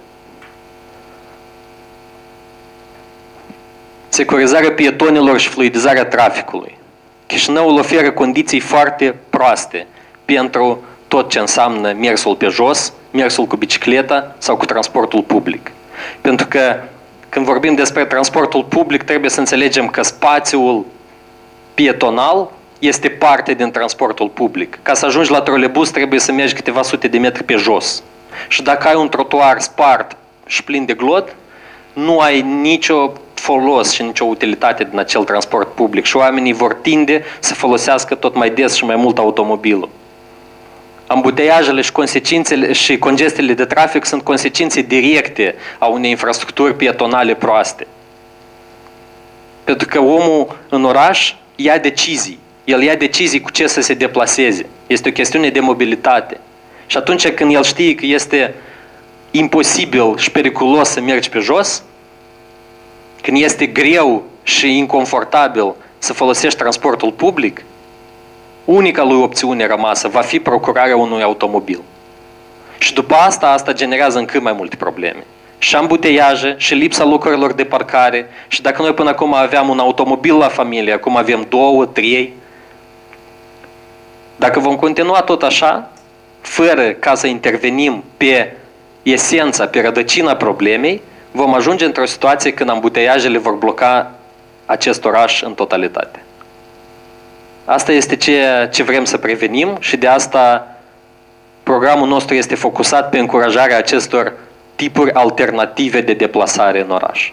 Securizarea pietonilor și fluidizarea traficului. Chișinăul oferă condiții foarte proaste pentru tot ce înseamnă mersul pe jos, mersul cu bicicleta sau cu transportul public. Pentru că când vorbim despre transportul public, trebuie să înțelegem că spațiul pietonal este parte din transportul public. Ca să ajungi la trolebus trebuie să mergi câteva sute de metri pe jos. Și dacă ai un trotuar spart și plin de glod, nu ai nicio folos și nicio utilitate din acel transport public și oamenii vor tinde să folosească tot mai des și mai mult automobilul. Ambuteiajele și consecințele și congestiile de trafic sunt consecințe directe a unei infrastructuri pietonale proaste. Pentru că omul în oraș ia decizii. El ia decizii cu ce să se deplaseze. Este o chestiune de mobilitate. Și atunci când el știe că este imposibil și periculos să mergi pe jos, când este greu și inconfortabil să folosești transportul public, unica lui opțiune rămasă va fi procurarea unui automobil. Și după asta, asta generează încă mai multe probleme. Și ambuteiaje, și lipsa locurilor de parcare, și dacă noi până acum aveam un automobil la familie, acum avem două, trei. Dacă vom continua tot așa, fără ca să intervenim pe esența, pe rădăcina problemei, vom ajunge într-o situație când ambuteiajele vor bloca acest oraș în totalitate. Asta este ceea ce vrem să prevenim și de asta programul nostru este focusat pe încurajarea acestor tipuri alternative de deplasare în oraș.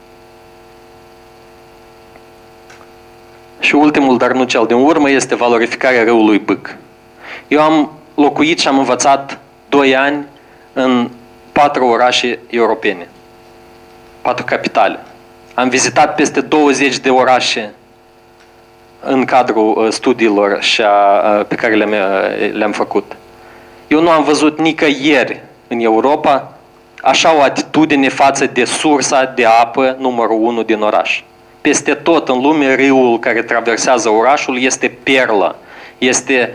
Și ultimul, dar nu cel din urmă, este valorificarea râului Bâc. Eu am locuit și am învățat doi ani în patru orașe europene, patru capitale. Am vizitat peste douăzeci de orașe în cadrul studiilor și a, pe care le-am, le-am făcut. Eu nu am văzut nicăieri în Europa așa o atitudine față de sursa de apă numărul unu din oraș. Peste tot în lume, râul care traversează orașul este perla. Este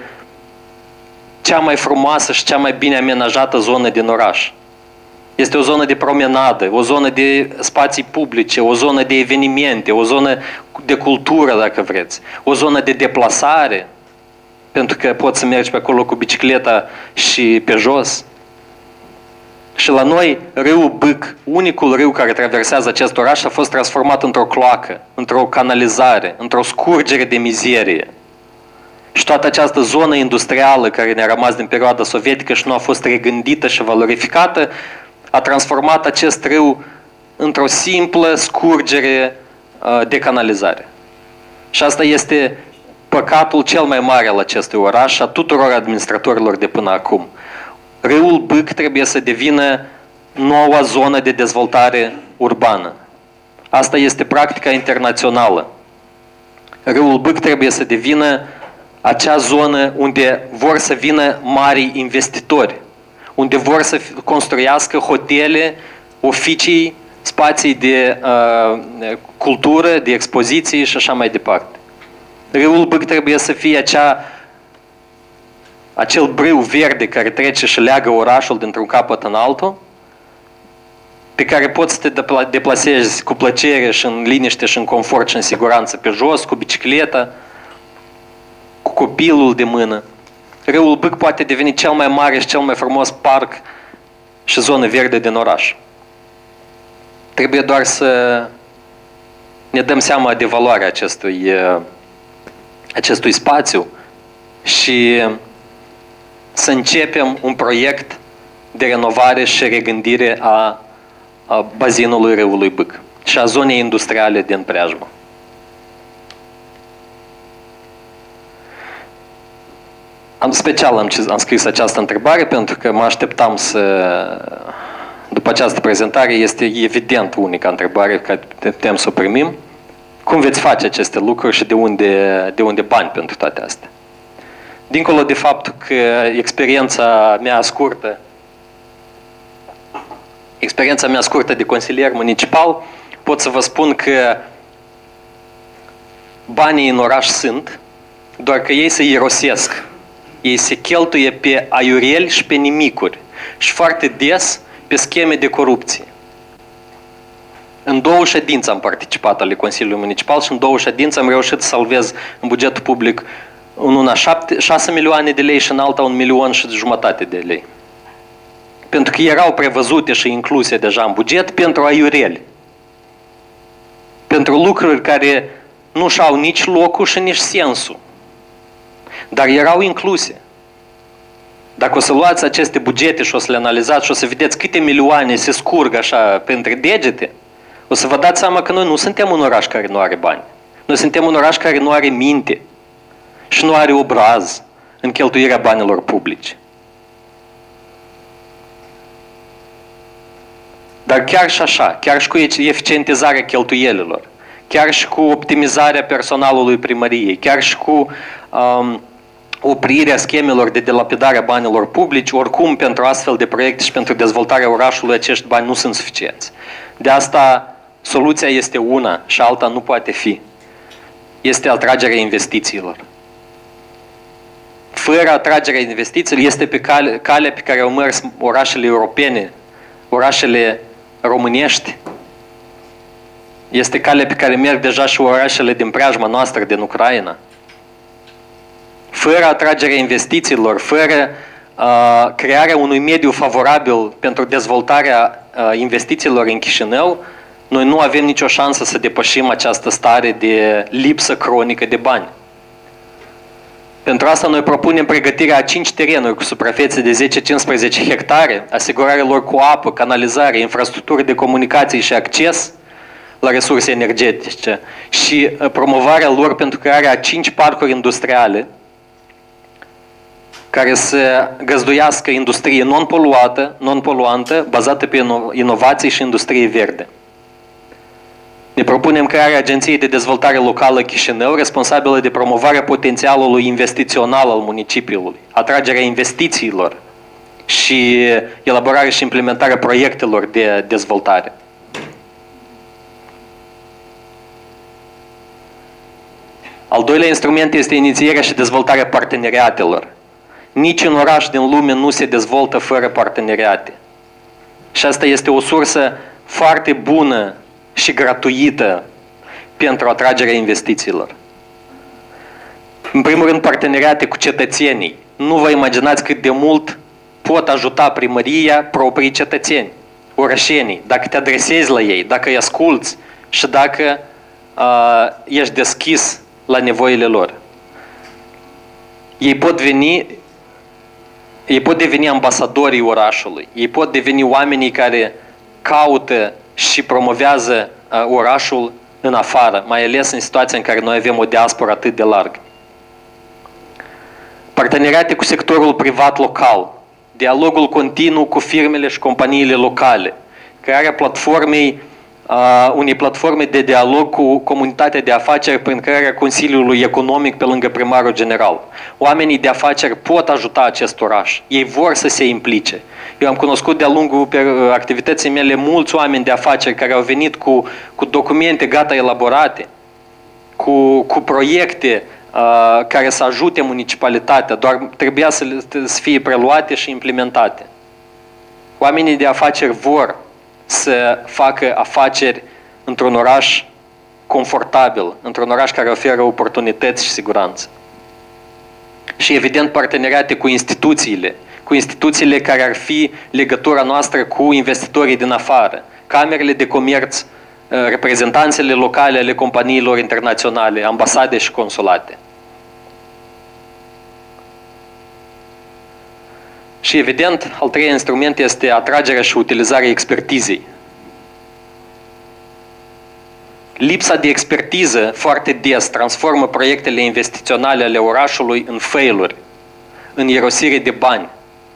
cea mai frumoasă și cea mai bine amenajată zonă din oraș. Este o zonă de promenadă, o zonă de spații publice, o zonă de evenimente, o zonă de cultură, dacă vreți, o zonă de deplasare, pentru că poți să mergi pe acolo cu bicicleta și pe jos. Și la noi, râul Bâc, unicul râu care traversează acest oraș, a fost transformat într-o cloacă, într-o canalizare, într-o scurgere de mizerie. Și toată această zonă industrială care ne-a rămas din perioada sovietică și nu a fost regândită și valorificată, a transformat acest râu într-o simplă scurgere de canalizare. Și asta este păcatul cel mai mare al acestui oraș și a tuturor administratorilor de până acum. Râul Bâc trebuie să devină noua zonă de dezvoltare urbană. Asta este practica internațională. Râul Bâc trebuie să devină acea zonă unde vor să vină mari investitori, unde vor să construiască hotele, oficii, spații de uh, cultură, de expoziții și așa mai departe. Râul Bâc trebuie să fie acea, acel brâu verde care trece și leagă orașul dintr-un capăt în altul, pe care poți să te deplasezi cu plăcere și în liniște și în confort și în siguranță pe jos, cu bicicleta, cu copilul de mână. Râul Bâc poate deveni cel mai mare și cel mai frumos parc și zonă verde din oraș. Trebuie doar să ne dăm seama de valoarea acestui, acestui spațiu și să începem un proiect de renovare și regândire a, a bazinului râului Bâc și a zonei industriale din preajmă. Am special am, am scris această întrebare pentru că mă așteptam să, după această prezentare, este evident unica întrebare care putem să o primim. Cum veți face aceste lucruri și de unde, de unde bani pentru toate astea? Dincolo de faptul că experiența mea scurtă, experiența mea scurtă de consilier municipal, pot să vă spun că banii în oraș sunt, doar că ei se irosesc. Ei se cheltuie pe aiureli și pe nimicuri și foarte des pe scheme de corupție. În două ședințe am participat ale Consiliului Municipal și în două ședințe am reușit să salvez în bugetul public în una șase milioane de lei și în alta un milion și jumătate de lei. Pentru că erau prevăzute și incluse deja în buget pentru aiureli. Pentru lucruri care nu și-au nici locul și nici sensul. Dar erau incluse. Dacă o să luați aceste bugete și o să le analizați și o să vedeți câte milioane se scurg așa pentru degete, o să vă dați seama că noi nu suntem un oraș care nu are bani. Noi suntem un oraș care nu are minte și nu are obraz în cheltuirea banilor publici. Dar chiar și așa, chiar și cu eficientizarea cheltuielilor, chiar și cu optimizarea personalului primăriei, chiar și cu um, oprirea schemelor de delapidare a banilor publici, oricum pentru astfel de proiecte și pentru dezvoltarea orașului acești bani nu sunt suficienți. De asta soluția este una și alta nu poate fi. Este atragerea investițiilor. Fără atragerea investițiilor este pe cale, calea pe care au mers orașele europene, orașele românești. Este calea pe care merg deja și orașele din preajma noastră din Ucraina. Fără atragerea investițiilor, fără uh, crearea unui mediu favorabil pentru dezvoltarea uh, investițiilor în Chișinău, noi nu avem nicio șansă să depășim această stare de lipsă cronică de bani. Pentru asta noi propunem pregătirea a cinci terenuri cu suprafețe de zece cincisprezece hectare, asigurarea lor cu apă, canalizare, infrastructură de comunicații și acces la resurse energetice și promovarea lor pentru crearea a cinci parcuri industriale care să găzduiască industrie non-poluată, non-poluantă, bazată pe inovații și industrie verde. Ne propunem crearea Agenției de Dezvoltare Locală Chișinău, responsabilă de promovarea potențialului investițional al municipiului, atragerea investițiilor și elaborarea și implementarea proiectelor de dezvoltare. Al doilea instrument este inițierea și dezvoltarea parteneriatelor. Niciun oraș din lume nu se dezvoltă fără parteneriate. Și asta este o sursă foarte bună și gratuită pentru atragerea investițiilor. În primul rând, parteneriate cu cetățenii. Nu vă imaginați cât de mult pot ajuta primăria proprii cetățeni, orășenii, dacă te adresezi la ei, dacă îi asculți și dacă uh, ești deschis la nevoile lor. Ei pot veni, ei pot deveni ambasadorii orașului, ei pot deveni oamenii care caută și promovează uh, orașul în afară, mai ales în situația în care noi avem o diasporă atât de largă. Parteneriate cu sectorul privat local, dialogul continuu cu firmele și companiile locale, crearea platformei, uh, unei platforme de dialog cu comunitatea de afaceri prin crearea Consiliului Economic pe lângă primarul general. Oamenii de afaceri pot ajuta acest oraș, ei vor să se implice. Eu am cunoscut de-a lungul activității mele mulți oameni de afaceri care au venit cu, cu documente gata elaborate, cu, cu proiecte uh, care să ajute municipalitatea, doar trebuia să, să fie preluate și implementate. Oamenii de afaceri vor să facă afaceri într-un oraș confortabil, într-un oraș care oferă oportunități și siguranță. Și evident parteneriate cu instituțiile, cu instituțiile care ar fi legătura noastră cu investitorii din afară, camerele de comerț, reprezentanțele locale ale companiilor internaționale, ambasade și consulate. Și evident, al treilea instrument este atragerea și utilizarea expertizei. Lipsa de expertiză foarte des transformă proiectele investiționale ale orașului în failuri, în irosire de bani.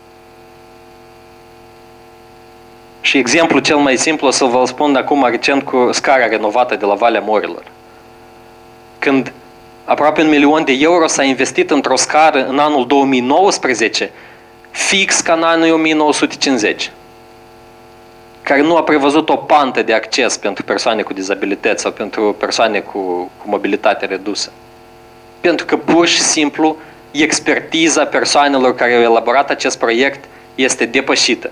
Și exemplul cel mai simplu o să vă spun acum recent cu scara renovată de la Valea Morilor. Când aproape un milion de euro s-a investit într-o scară în anul două mii nouăsprezece, fix ca în anul o mie nouă sute cincizeci, care nu a prevăzut o pantă de acces pentru persoane cu dizabilități sau pentru persoane cu, cu mobilitate redusă. Pentru că pur și simplu expertiza persoanelor care au elaborat acest proiect este depășită.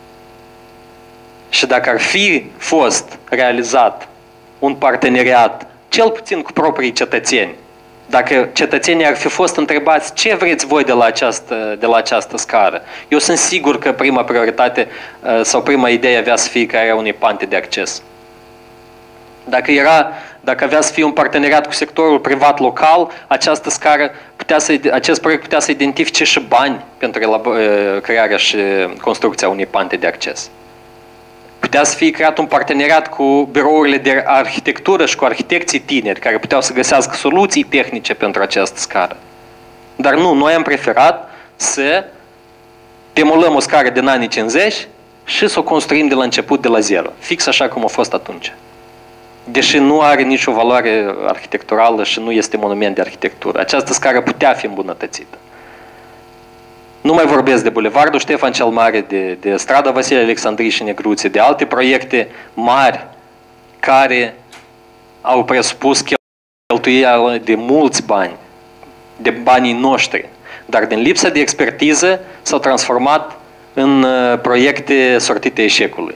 Și dacă ar fi fost realizat un parteneriat, cel puțin cu proprii cetățeni, dacă cetățenii ar fi fost întrebați ce vreți voi de la această, de la această scară, eu sunt sigur că prima prioritate sau prima idee avea să fie crearea unei pante de acces. Dacă, era, dacă avea să fie un parteneriat cu sectorul privat local, această scară putea să, acest proiect putea să identifice și bani pentru crearea și construcția unei pante de acces. Putea să fie creat un parteneriat cu birourile de arhitectură și cu arhitecții tineri care puteau să găsească soluții tehnice pentru această scară. Dar nu, noi am preferat să demolăm o scară din anii cincizeci și să o construim de la început, de la zero. Fix așa cum a fost atunci. Deși nu are nicio valoare arhitecturală și nu este monument de arhitectură. Această scară putea fi îmbunătățită. Nu mai vorbesc de Bulevardul Ștefan cel Mare, de, de strada Vasile Alexandrii și Negruțe, de alte proiecte mari care au presupus cheltuirea de mulți bani, de banii noștri, dar din lipsa de expertiză s-au transformat în proiecte sortite eșecului.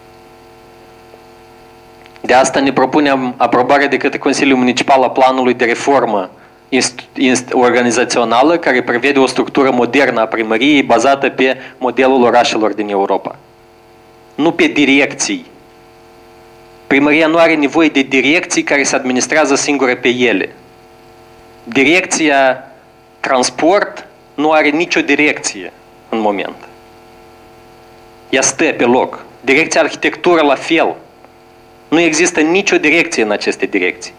De asta ne propunem aprobarea de către Consiliul Municipal a planului de reformă organizațională care prevede o structură modernă a primăriei bazată pe modelul orașelor din Europa. Nu pe direcții. Primăria nu are nevoie de direcții care se administrează singure pe ele. Direcția transport nu are nicio direcție în moment. Ea stă pe loc. Direcția arhitectură la fel. Nu există nicio direcție în aceste direcții.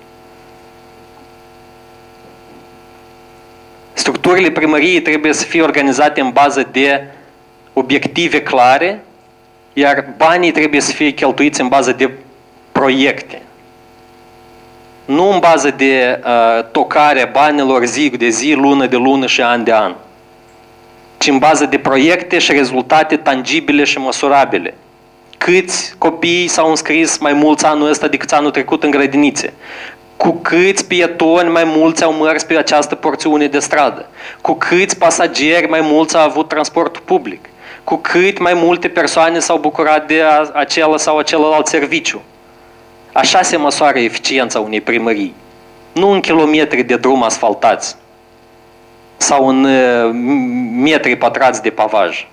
Structurile primăriei trebuie să fie organizate în bază de obiective clare, iar banii trebuie să fie cheltuiți în bază de proiecte. Nu în bază de uh, tocarea banilor zi de zi, lună de lună și an de an, ci în bază de proiecte și rezultate tangibile și măsurabile. Câți copii s-au înscris mai mulți anul ăsta decât anul trecut în grădinițe? Cu câți pietoni mai mulți au mers pe această porțiune de stradă? Cu câți pasageri mai mulți au avut transportul public? Cu cât mai multe persoane s-au bucurat de acela sau celălalt serviciu? Așa se măsoară eficiența unei primării. Nu în kilometri de drum asfaltați sau în metri pătrați de pavaj.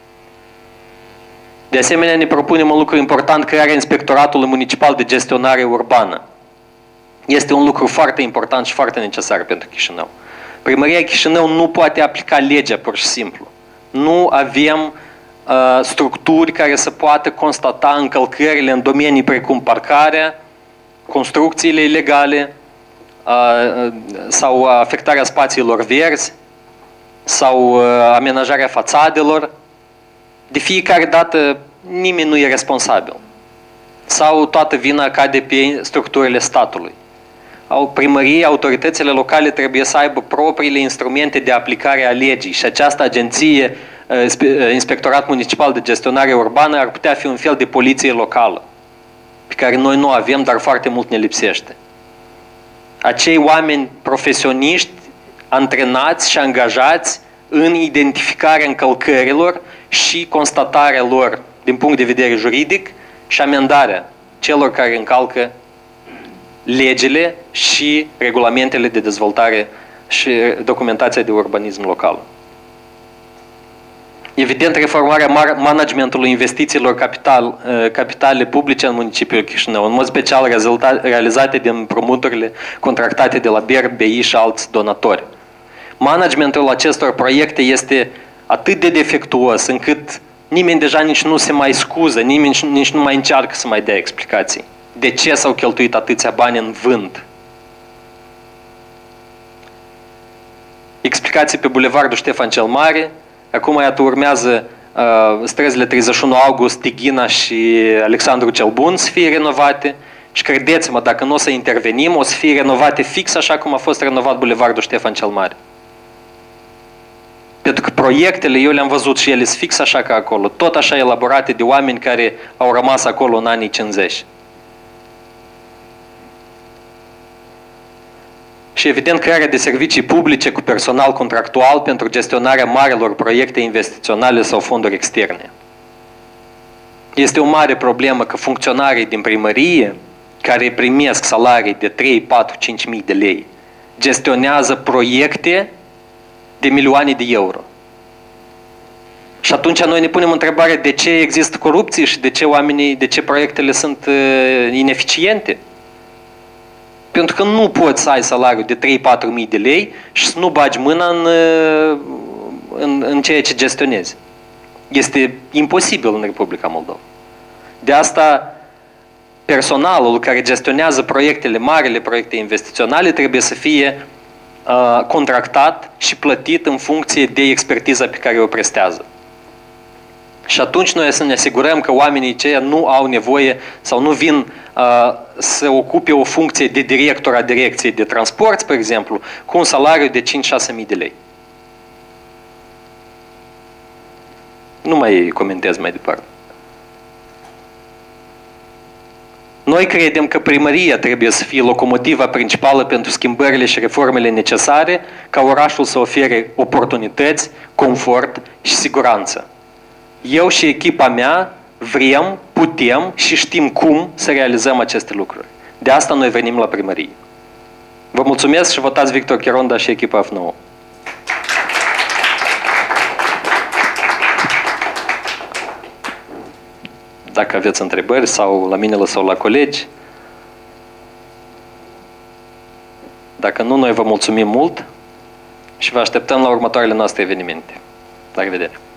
De asemenea, ne propunem un lucru important, crearea Inspectoratului Municipal de Gestionare Urbană. Este un lucru foarte important și foarte necesar pentru Chișinău. Primăria Chișinău nu poate aplica legea pur și simplu. Nu avem uh, structuri care să poată constata încălcările în domenii precum parcarea, construcțiile ilegale uh, sau afectarea spațiilor verzi sau uh, amenajarea fațadelor. De fiecare dată nimeni nu e responsabil. Sau toată vina cade pe structurile statului. Primării, autoritățile locale trebuie să aibă propriile instrumente de aplicare a legii și această agenție, Inspectorat Municipal de Gestionare Urbană, ar putea fi un fel de poliție locală, pe care noi nu avem, dar foarte mult ne lipsește. Acei oameni profesioniști, antrenați și angajați în identificarea încălcărilor și constatarea lor din punct de vedere juridic și amendarea celor care încalcă legile și regulamentele de dezvoltare și documentația de urbanism local. Evident, reformarea managementului investițiilor capital, capitale publice în municipiul Chișinău, în mod special realizate din împrumuturile contractate de la B E R, B I și alți donatori. Managementul acestor proiecte este atât de defectuos încât nimeni deja nici nu se mai scuză, nimeni nici nu mai încearcă să mai dea explicații. De ce s-au cheltuit atâția bani în vânt? Explicații pe bulevardul Ștefan cel Mare. Acum, iată, urmează uh, străzile treizeci și unu august, Tighina și Alexandru cel Bun să fie renovate. Și credeți-mă, dacă nu o să intervenim, o să fie renovate fix așa cum a fost renovat bulevardul Ștefan cel Mare. Pentru că proiectele, eu le-am văzut și ele sunt fix așa ca acolo, tot așa elaborate de oameni care au rămas acolo în anii cincizeci. Și evident crearea de servicii publice cu personal contractual pentru gestionarea marelor proiecte investiționale sau fonduri externe. Este o mare problemă că funcționarii din primărie, care primesc salarii de trei, patru, cinci mii de lei, gestionează proiecte de milioane de euro. Și atunci noi ne punem întrebarea de ce există corupție și de ce oamenii, de ce proiectele sunt ineficiente. Pentru că nu poți să ai salariul de trei patru mii de lei și să nu bagi mâna în, în, în ceea ce gestionezi. Este imposibil în Republica Moldova. De asta, personalul care gestionează proiectele, marile proiecte investiționale, trebuie să fie uh, contractat și plătit în funcție de expertiza pe care o prestează. Și atunci noi să ne asigurăm că oamenii aceia nu au nevoie sau nu vin uh, să ocupe o funcție de director a direcției de transport, spre exemplu, cu un salariu de cinci șase mii de lei. Nu mai comentez mai departe. Noi credem că primăria trebuie să fie locomotiva principală pentru schimbările și reformele necesare ca orașul să ofere oportunități, confort și siguranță. Eu și echipa mea vrem, putem și știm cum să realizăm aceste lucruri. De asta noi venim la primărie. Vă mulțumesc și votați Victor Chironda și echipa F nouă. Dacă aveți întrebări sau la mine sau la colegi. Dacă nu, noi vă mulțumim mult și vă așteptăm la următoarele noastre evenimente. La revedere!